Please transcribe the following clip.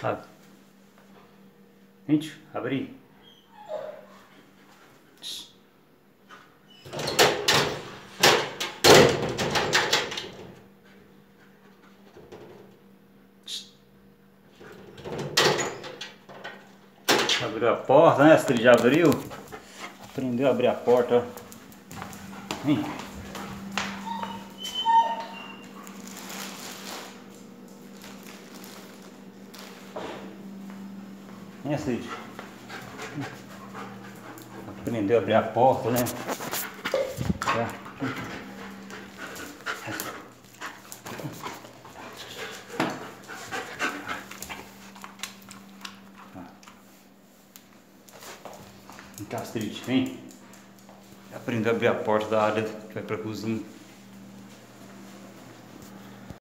Gente, abri. Abriu a porta, né? Astrid já abriu. Aprendeu a abrir a porta, ó. Vem. Vem, Astrid. Aprendeu a abrir a porta, né? Tá. Vem cá, Astrid, vem. Aprendeu a abrir a porta da área que vai pra cozinha.